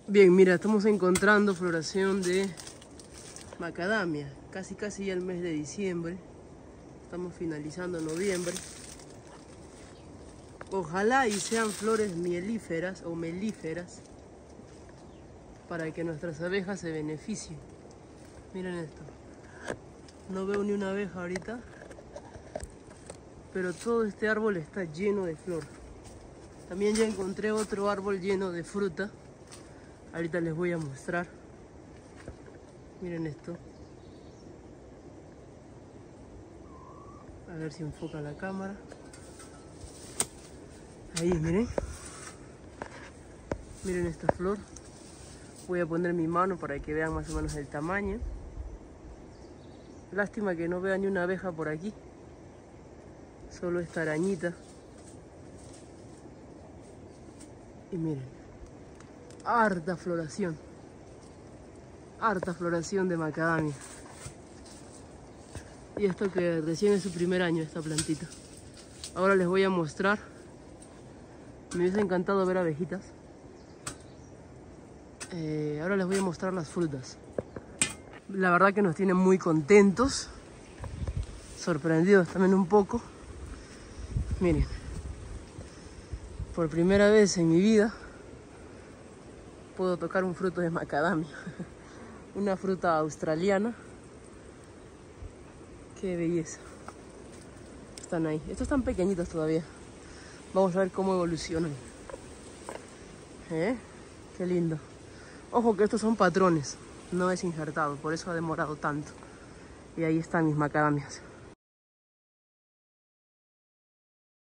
Bien, mira, estamos encontrando floración de macadamia. Casi ya el mes de diciembre. Estamos finalizando noviembre. Ojalá y sean flores mielíferas o melíferas para que nuestras abejas se beneficien. Miren esto. No veo ni una abeja ahorita, pero todo este árbol está lleno de flor. También ya encontré otro árbol lleno de fruta. Ahorita les voy a mostrar. Miren esto. A ver si enfoca la cámara. Ahí, miren. Miren esta flor. Voy a poner mi mano para que vean más o menos el tamaño. Lástima que no vea ni una abeja por aquí. Solo esta arañita. Y miren. Harta floración. Harta floración de macadamia. Y esto que recién es su primer año, esta plantita. Ahora les voy a mostrar. Me hubiese encantado ver abejitas. Ahora les voy a mostrar las frutas. La verdad que nos tienen muy contentos. Sorprendidos también un poco. Miren. Por primera vez en mi vida puedo tocar un fruto de macadamia. Una fruta australiana. Qué belleza. Están ahí. Estos están pequeñitos todavía. Vamos a ver cómo evolucionan. Qué lindo. Ojo que estos son patrones. No es injertado. Por eso ha demorado tanto. Y ahí están mis macadamias.